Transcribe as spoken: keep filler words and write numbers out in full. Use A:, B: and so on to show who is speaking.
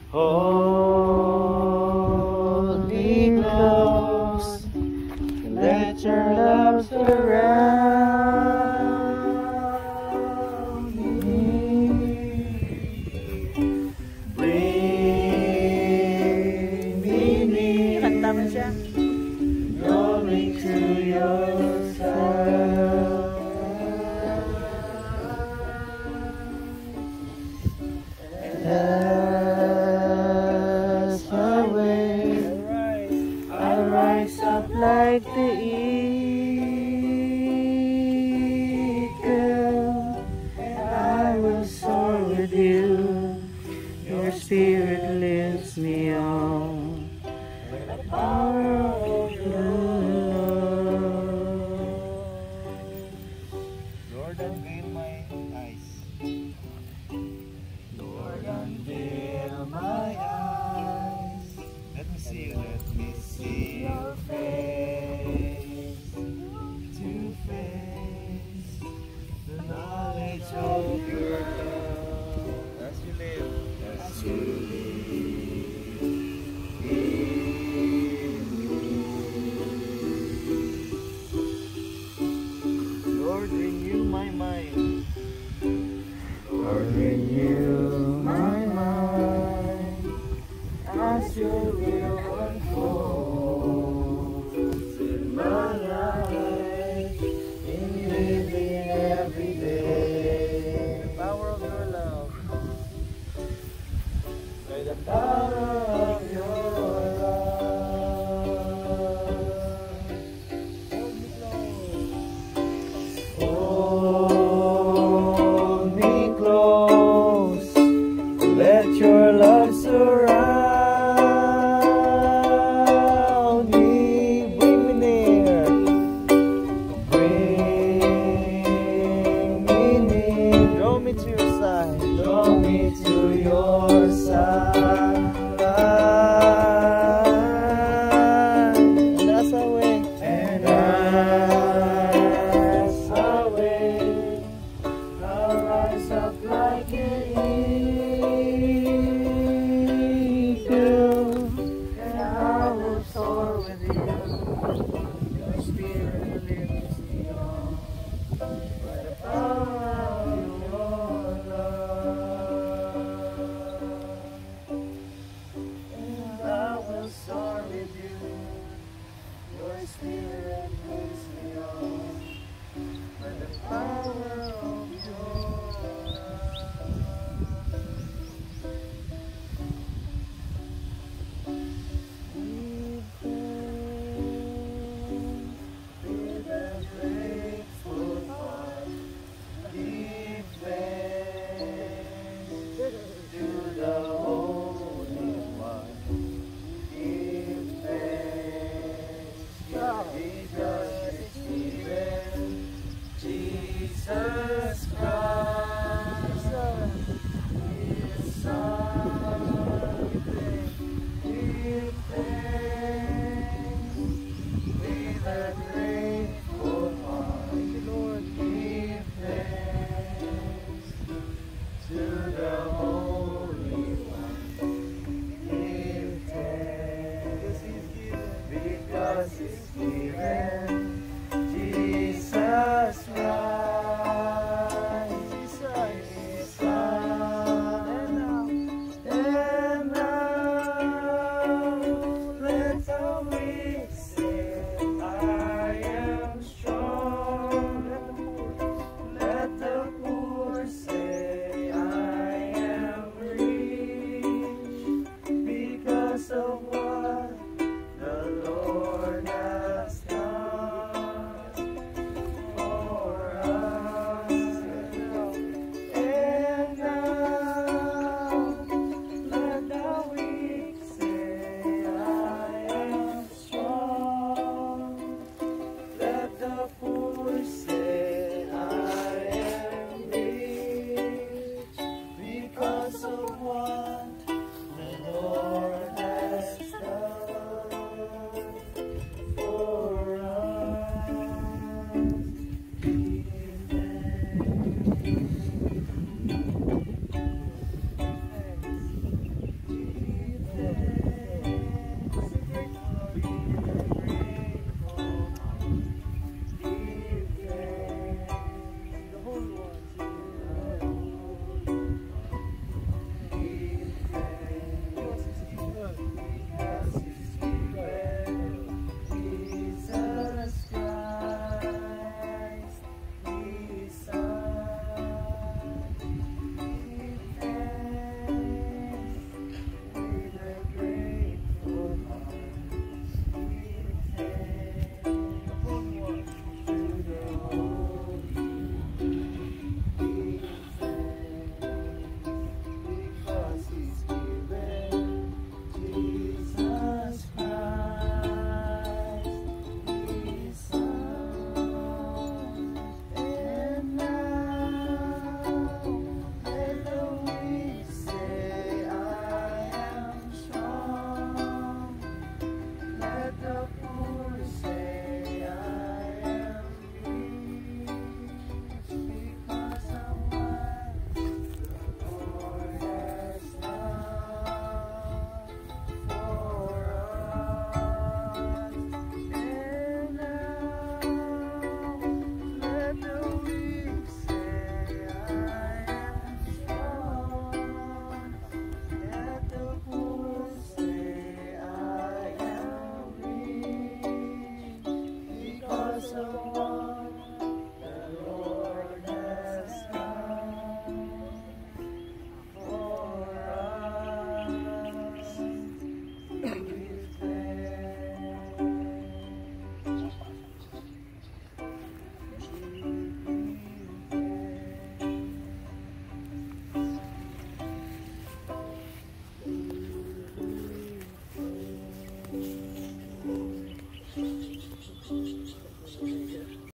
A: Hold me close, let your love surround me. Bring me near, draw me to yourself. As I wait, I rise up like the eagle, and I will soar with you. Your spirit lifts me on, the power of your love.
B: Lord, unveil my eyes.
A: Lord, unveil my eyes.
B: Let me see you. Let me
A: See your face to face, the knowledge of your love
B: as you live.
A: as you live in me.
B: Lord, renew my mind.
A: Lord, renew my mind as your will unfolds in my life, in living every day.
B: The power of your love.
A: By the power of your love. Hold me close, let your love surround